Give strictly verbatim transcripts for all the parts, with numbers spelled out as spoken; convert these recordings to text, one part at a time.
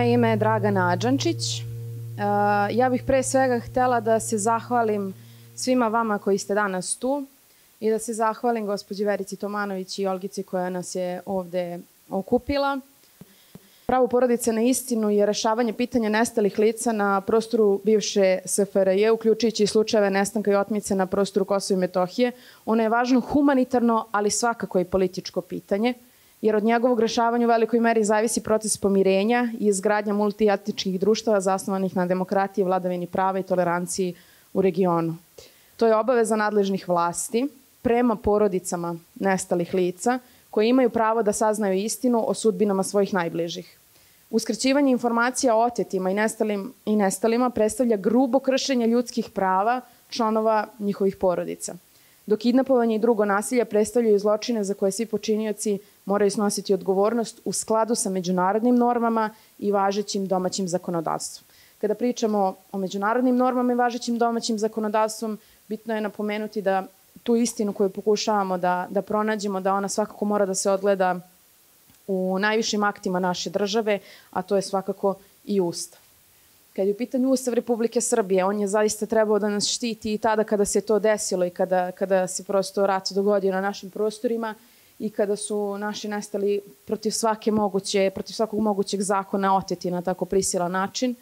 Moje ime je Dragana Adžančić. Ja bih pre svega htela da se zahvalim svima vama koji ste danas tu i da se zahvalim gospođi Verici Tomanović i Olgici koja nas je ovde okupila. Pravo porodice na istinu je rešavanje pitanja nestalih lica na prostoru bivše S F R J, uključujući i slučajeve nestanka i otmice na prostoru Kosova i Metohije. Ono je važno humanitarno, ali svakako i političko pitanje, jer od njegovog rešavanja u velikoj meri zavisi proces pomirenja i izgradnja multietničkih društava zasnovanih na demokratiji, vladavini prava i toleranciji u regionu. To je obaveza nadležnih vlasti prema porodicama nestalih lica koji imaju pravo da saznaju istinu o sudbinama svojih najbližih. Uskraćivanje informacija o otetima i, nestalim, i nestalima predstavlja grubo kršenje ljudskih prava članova njihovih porodica, dok kidnapovanje i drugo nasilje predstavljaju zločine za koje svi počinioci moraju snositi odgovornost u skladu sa međunarodnim normama i važećim domaćim zakonodavstvom. Kada pričamo o međunarodnim normama i važećim domaćim zakonodavstvom, bitno je napomenuti da tu istinu koju pokušavamo da, da pronađemo, da ona svakako mora da se odgleda u najvišim aktima naše države, a to je svakako i Ustav. Kad je u pitanju Ustav Republike Srbije, on je zaista trebao da nas štiti i tada kada se to desilo i kada, kada se prosto rat dogodio na našim prostorima i kada su naši nestali protiv svake moguće, protiv svakog mogućeg zakona oteti na tako prisilan način.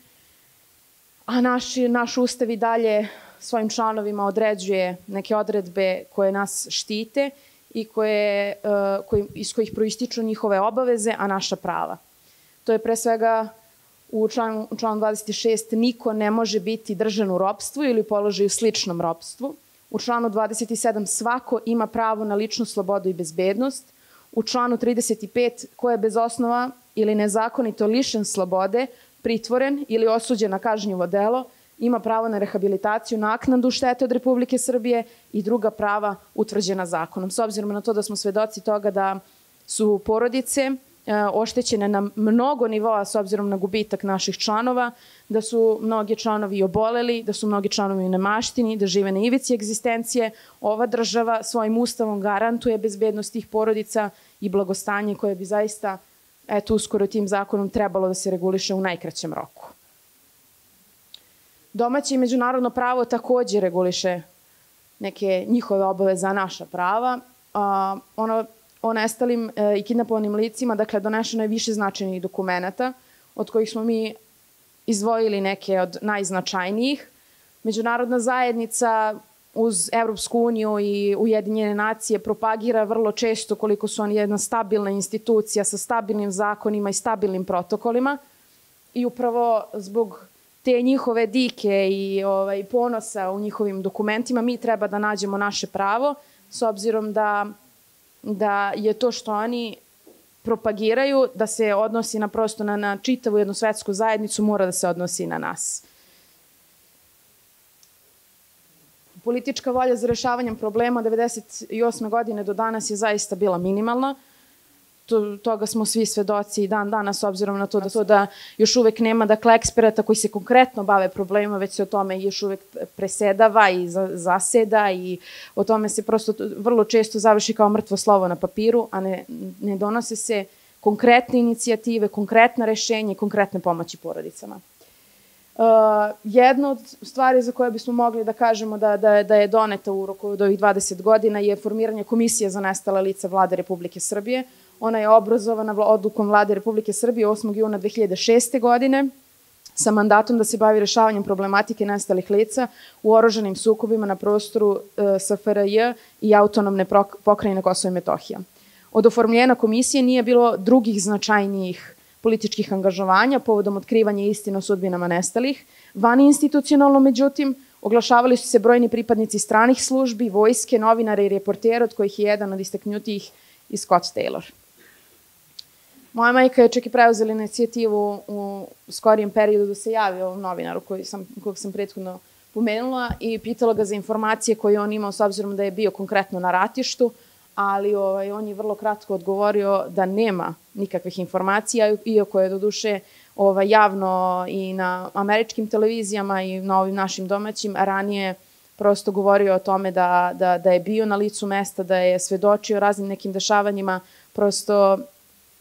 A naš, naš Ustav i dalje svojim članovima određuje neke odredbe koje nas štite i koje, koje, iz kojih proističu njihove obaveze, a naša prava. To je pre svega u članu, u članu dvadeset šest niko ne može biti držan u ropstvu ili položaju sličnom ropstvu. U članu dvadeset sedam svako ima pravo na ličnu slobodu i bezbednost. U članu trideset pet ko je bez osnova ili nezakonito lišen slobode, pritvoren ili osuđen na kažnjivo delo, ima pravo na rehabilitaciju, naknadu štete od Republike Srbije i druga prava utvrđena zakonom. S obzirom na to da smo svedoci toga da su porodice oštećene na mnogo nivoa s obzirom na gubitak naših članova, da su mnogi članovi oboleli, da su mnogi članovi u nemaštini, da žive na ivici egzistencije. Ova država svojim ustavom garantuje bezbednost tih porodica i blagostanje koje bi zaista, eto, uskoro tim zakonom trebalo da se reguliše u najkraćem roku. Domaće i međunarodno pravo takođe reguliše neke njihove obaveze, a naša prava. A, ono o nestalim e, i kidnapovanim licima, dakle, donešeno je više značajnih dokumenata, od kojih smo mi izdvojili neke od najznačajnijih. Međunarodna zajednica uz Evropsku uniju i Ujedinjene nacije propagira vrlo često koliko su oni jedna stabilna institucija sa stabilnim zakonima i stabilnim protokolima i upravo zbog te njihove dike i ovaj, ponosa u njihovim dokumentima mi treba da nađemo naše pravo, s obzirom da da je to što oni propagiraju, da se odnosi na prosto na, na čitavu jednu svetsku zajednicu, mora da se odnosi na nas. Politička volja za rešavanjem problema od devedeset osme godine do danas je zaista bila minimalna. To, toga smo svi svedoci i dan danas, s obzirom na to da, to da još uvek nema, dakle, eksperata koji se konkretno bave problemima, već se o tome još uvek presedava i zaseda i o tome se prosto vrlo često završi kao mrtvo slovo na papiru, a ne, ne donose se konkretne inicijative, konkretna rešenja i konkretne pomoći porodicama. Uh, jedna od stvari za koje bismo mogli da kažemo da, da, da je doneta u roku od ovih dvadeset godina je formiranje Komisije za nestala lica Vlade Republike Srbije. Ona je obrazovana odlukom Vlade Republike Srbije osmog juna dve hiljade šeste. godine sa mandatom da se bavi rešavanjem problematike nestalih lica u oružanim sukobima na prostoru S F R J i autonomne pokrajine Kosova i Metohija. Od oformljena komisije nije bilo drugih značajnijih političkih angažovanja povodom otkrivanja istine o sudbinama nestalih. Van institucionalno, međutim, oglašavali su se brojni pripadnici stranih službi, vojske, novinara i reportera, od kojih je jedan od istaknutijih i Scott Taylor. Moja majka je čak i preuzela inicijativu u skorijem periodu da se javi ovom novinaru koji sam, kojeg sam prethodno pomenula i pitala ga za informacije koje on imao s obzirom da je bio konkretno na ratištu, ali ovaj, on je vrlo kratko odgovorio da nema nikakvih informacija, iako je doduše ovaj, javno i na američkim televizijama i na ovim našim domaćim ranije prosto govorio o tome da, da, da je bio na licu mesta, da je svedočio raznim nekim dešavanjima, prosto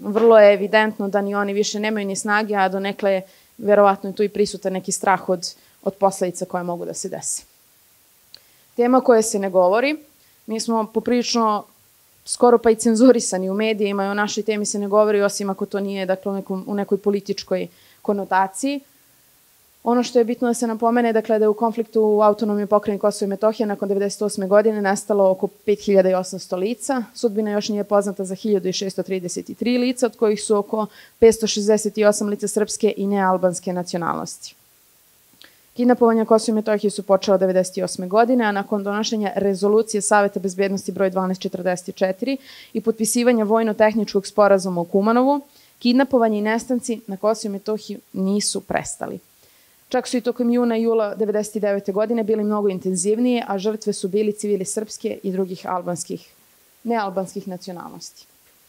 vrlo je evidentno da ni oni više nemaju ni snage, a donekle verovatno je tu i prisutan neki strah od, od posledica koje mogu da se dese. Tema koje se ne govori, mi smo poprilično skoro pa i cenzurisani u medijima i o našoj temi se ne govori, osim ako to nije dakle, u, nekom, u nekoj političkoj konotaciji. Ono što je bitno da se napomene, dakle, da je u konfliktu u autonomnoj pokrajini Kosovo i Metohija nakon devedeset osme godine nestalo oko pet hiljada osamsto lica. Sudbina još nije poznata za hiljadu šeststo trideset tri lica, od kojih su oko petsto šezdeset osam lica srpske i nealbanske nacionalnosti. Kidnapovanja Kosova i Metohije su počela devedeset osme godine, a nakon donošenja rezolucije Saveta bezbednosti broj dvanaest četrdeset četiri i potpisivanja vojno-tehničkog sporazuma u Kumanovu, kidnapovanje i nestanci na Kosovu i Metohiji nisu prestali. Čak su i tokom juna i jula devedeset devete godine bili mnogo intenzivnije, a žrtve su bili civili srpske i drugih albanskih, nealbanskih nacionalnosti.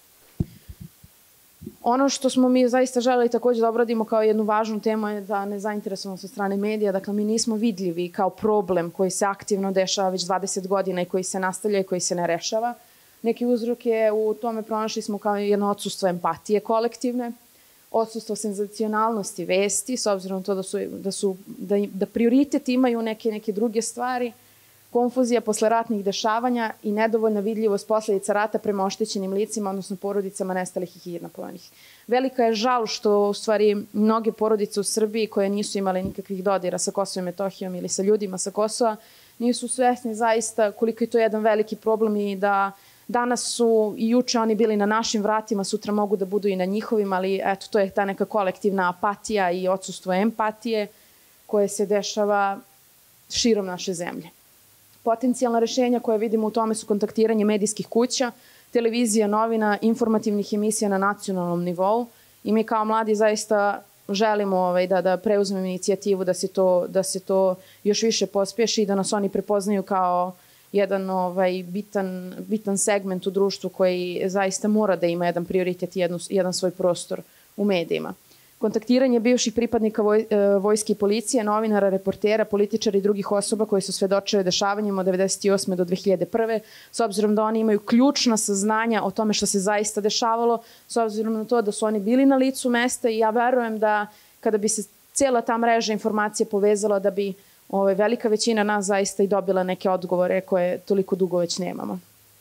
Ono što smo mi zaista želeli takođe da obradimo kao jednu važnu temu je da nezainteresovanost od strane medija, dakle mi nismo vidljivi kao problem koji se aktivno dešava već dvadeset godina i koji se nastavlja i koji se ne rešava. Neki uzrok je u tome pronašli smo kao jedno odsustvo empatije kolektivne, odsustvo senzacionalnosti vesti, s obzirom na to da, su, da, su, da, da prioritet imaju neke, neke druge stvari, konfuzija posle ratnih dešavanja i nedovoljna vidljivost posledica rata prema oštećenim licima, odnosno porodicama nestalih i kidnapovanih. Velika je žal što u stvari mnoge porodice u Srbiji koje nisu imale nikakvih dodira sa Kosovom i Metohijom ili sa ljudima sa Kosova, nisu svesni zaista koliko je to jedan veliki problem i da danas su i juče oni bili na našim vratima, sutra mogu da budu i na njihovim, ali eto, to je ta neka kolektivna apatija i odsustvo empatije koje se dešava širom naše zemlje. Potencijalna rešenja koje vidimo u tome su kontaktiranje medijskih kuća, televizija, novina, informativnih emisija na nacionalnom nivou i mi kao mladi zaista želimo ovaj, da, da preuzmemo inicijativu da se, to, da se to još više pospeši i da nas oni prepoznaju kao jedan ovaj, bitan, bitan segment u društvu koji zaista mora da ima jedan prioritet i jednu, jedan svoj prostor u medijima. Kontaktiranje bivših pripadnika voj, vojske i policije, novinara, reportera, političara i drugih osoba koji su svedočile dešavanjima od devedeset osme do dve hiljade prve. S obzirom da oni imaju ključna saznanja o tome što se zaista dešavalo, s obzirom na to da su oni bili na licu mesta i ja verujem da kada bi se cijela ta mreža informacija povezala da bi ovaj, velika većina nas zaista i dobila neke odgovore koje toliko dugo već nemamo.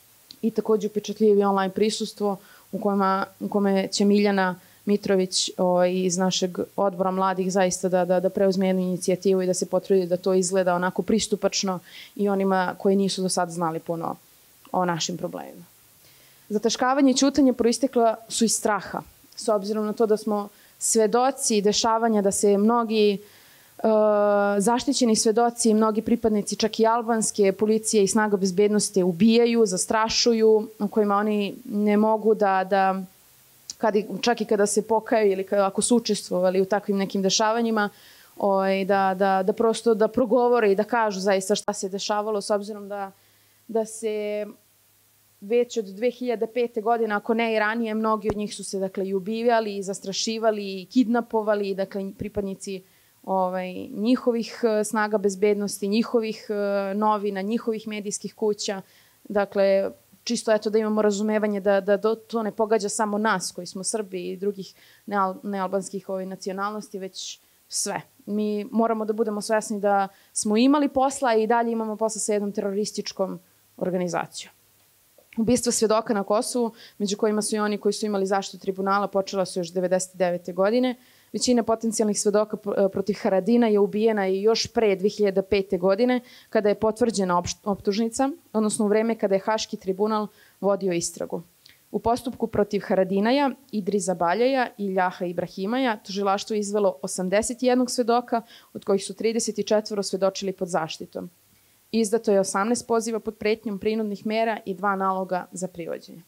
I takođe upečatljivi online prisustvo u, kojima, u kome će Miljana Mitrović o, iz našeg odbora mladih zaista da, da, da preuzme jednu inicijativu i da se potrudi da to izgleda onako pristupačno i onima koji nisu do sad znali puno o našim problemima. Zataškavanje i ćutanje proistekla su iz straha, s obzirom na to da smo svedoci dešavanja da se mnogi uh, zaštićeni svedoci i mnogi pripadnici čak i albanske policije i snaga bezbednosti ubijaju, zastrašuju, u kojima oni ne mogu da, da kad, čak i kada se pokaju ili kada, ako su učestvovali u takvim nekim dešavanjima, oj, da, da, da prosto da progovore i da kažu zaista šta se dešavalo, s obzirom da, da se već od dve hiljade pete. godine, ako ne i ranije, mnogi od njih su se dakle, i ubijali, i zastrašivali, i kidnapovali, dakle, pripadnici ovaj, njihovih snaga bezbednosti, njihovih novina, njihovih medijskih kuća. Dakle, čisto eto da imamo razumevanje da, da to ne pogađa samo nas koji smo Srbi i drugih neal, nealbanskih ovaj, nacionalnosti, već sve. Mi moramo da budemo svesni da smo imali posla i dalje imamo posla sa jednom terorističkom organizacijom. Ubistva svedoka na Kosovu, među kojima su i oni koji su imali zaštitu tribunala, počela su još devedeset devete. godine. Većina potencijalnih svedoka protiv Haradina je ubijena i još pre dve hiljade pete. godine, kada je potvrđena optužnica, odnosno u vreme kada je Haški tribunal vodio istragu. U postupku protiv Haradinaja, Idriza Baljaja i Ljaha Ibrahimaja tužilaštvo je izvelo osamdeset jednog svedoka, od kojih su trideset četiri svedočili pod zaštitom. Izdato je osamnaest poziva pod pretnjom prinudnih mera i dva naloga za privođenje.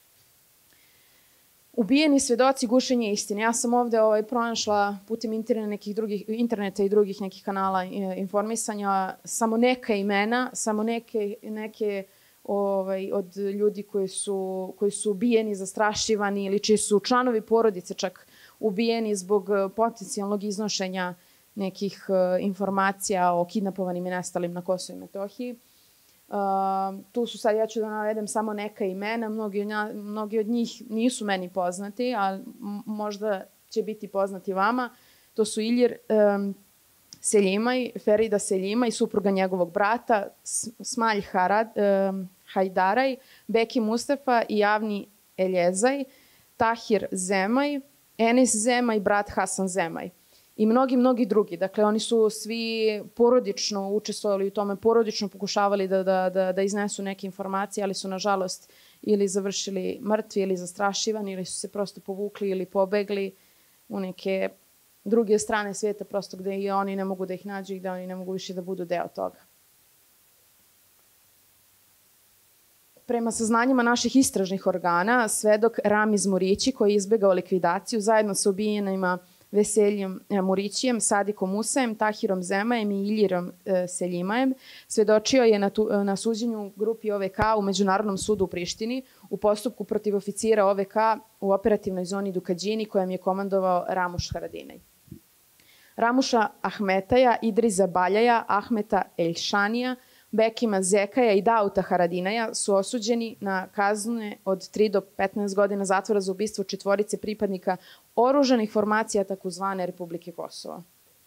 Ubijeni svedoci, gušenje istine. Ja sam ovde ovaj, pronašla putem interneta, nekih drugih, interneta i drugih nekih kanala informisanja samo neka imena, samo neke, neke ovaj, od ljudi koji su, koji su ubijeni, zastrašivani ili čiji su članovi porodice čak ubijeni zbog potencijalnog iznošenja nekih uh, informacija o kidnapovanim i nestalim na Kosovu i Metohiji. Tu su sad, ja ću da navedem samo neka imena, mnogi od njih nisu meni poznati, ali možda će biti poznati vama. To su Ilir Seljimaj, Ferida Seljimaj, supruga njegovog brata, Smalj Hajdaraj, Beki Mustafa i Javni Eljezaj, Tahir Zemaj, Enis Zemaj, brat Hasan Zemaj i mnogi, mnogi drugi. Dakle, oni su svi porodično učestvovali u tome, porodično pokušavali da iznesu neke informacije, ali su, nažalost, ili završili mrtvi ili zastrašivani, ili su se prosto povukli ili pobegli u neke druge strane svijeta, prosto gde i oni ne mogu da ih nađu i da oni ne mogu više da budu deo toga. Prema saznanjima naših istražnih organa, svedok Ramiz Murići, koji je izbegao likvidaciju zajedno sa ubijenima Veseljem Murićijem, Sadikom Musajem, Tahirom Zemajem i Iljirom Seljimajem, svedočio je na suđenju grupi O V K u Međunarodnom sudu u Prištini u postupku protiv oficira O V K u operativnoj zoni Dukađini kojem je komandovao Ramuš Haradinaj. Ramuša Ahmetaja, Idriza Baljaja, Ahmeta Elšanija, Bekima Zekaja i Dauta Haradinaja su osuđeni na kazne od tri do petnaest godina zatvora za ubistvo četvorice pripadnika oružanih formacija takozvane Republike Kosovo.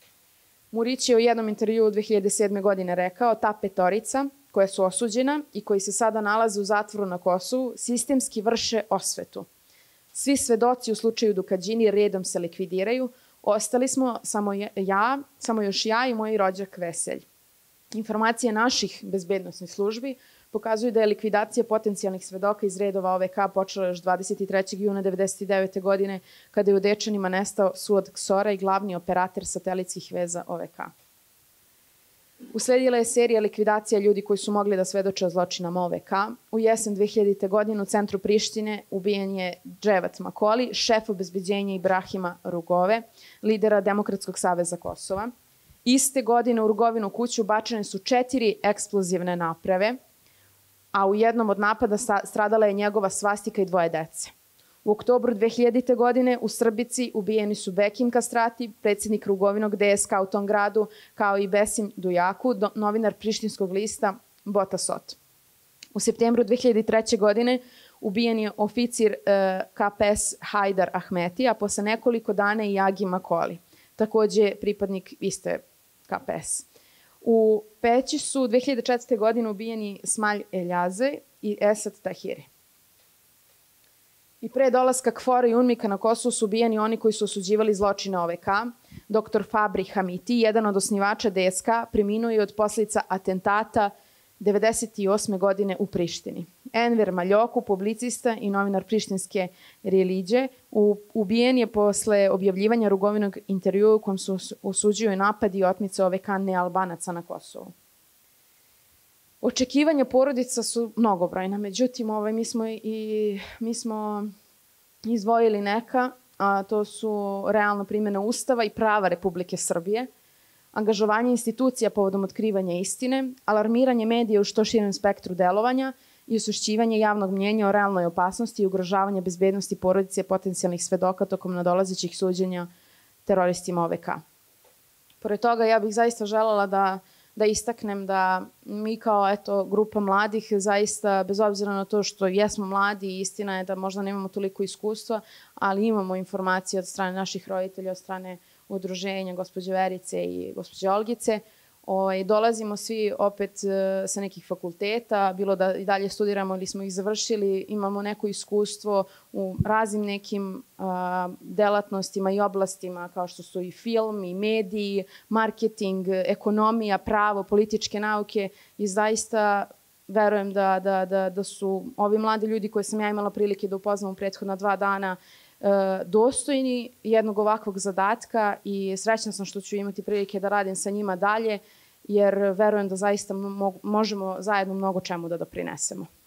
Murić je u jednom intervjuu dve hiljade sedme. godine rekao: ta petorica koja su osuđena i koji se sada nalaze u zatvoru na Kosovu sistemski vrše osvetu. Svi svedoci u slučaju Dukađini redom se likvidiraju, ostali smo samo ja, samo još ja i moj rođak Veselj. Informacije naših bezbednosnih službi pokazuju da je likvidacija potencijalnih svedoka iz redova O V K počela još dvadeset trećeg juna devedeset devete. godine, kada je u Dečanima nestao Suad Ksora i glavni operater satelitskih veza O V K. Usledila je serija likvidacija ljudi koji su mogli da svedoče o zločinama O V K. U jesen dve hiljadite. godine u centru Prištine ubijen je Dževat Makoli, šef obezbeđenja Ibrahima Rugove, lidera Demokratskog saveza Kosova. Iste godine u Rugovinu kuću bačene su četiri eksplozivne naprave, a u jednom od napada stradala je njegova svastika i dvoje dece. U oktobru dve hiljadite. godine u Srbici ubijeni su Bekim Kastrati, predsjednik Rugovinog D S K u tom gradu, kao i Besim Dujaku, novinar prištinskog lista Bota Sot. U septembru dve hiljadite treće. godine ubijen je oficir K P S Hajdar Ahmeti, a posle nekoliko dana i Agi Makoli, takođe pripadnik iste K P S. U Peći su dve hiljade četvrte. godine ubijeni Smalj Eljazaj i Esad Tahiri. I pre dolaska Kfora i Unmika na Kosovu su ubijeni oni koji su osuđivali zločine O V K. Doktor Fabri Hamiti, jedan od osnivača D S K, preminuo je od posljedica atentata devedeset osme. godine u Prištini. Enver Maljoku, publicista i novinar prištinske Reliđe, ubijen je posle objavljivanja Rugovinog intervjua u kojem su osuđuju napad i otmice O V K nealbanaca na Kosovu. Očekivanja porodica su mnogobrojna, međutim mi smo izdvojili neka, a to su realno primjena Ustava i prava Republike Srbije, angažovanje institucija povodom otkrivanja istine, alarmiranje medija u što širem spektru delovanja i osvešćivanje javnog mnjenja o realnoj opasnosti i ugrožavanje bezbednosti porodice potencijalnih svedoka tokom nadolazećih suđenja teroristima O V K. Pored toga, ja bih zaista želela da da istaknem da mi kao eto, grupa mladih zaista, bez obzira na to što jesmo mladi i istina je da možda nemamo toliko iskustva, ali imamo informacije od strane naših roditelja, od strane udruženja gospođe Verice i gospođe Olgice. Dolazimo svi opet sa nekih fakulteta, bilo da i dalje studiramo ili smo ih završili, imamo neko iskustvo u raznim nekim delatnostima i oblastima kao što su i film, i mediji, marketing, ekonomija, pravo, političke nauke i zaista verujem da su ovi mladi ljudi koje sam ja imala prilike da upoznam u prethodna dva dana dostojni jednog ovakvog zadatka i srećna sam što ću imati prilike da radim sa njima dalje, jer verujem da zaista možemo zajedno mnogo čemu da doprinesemo.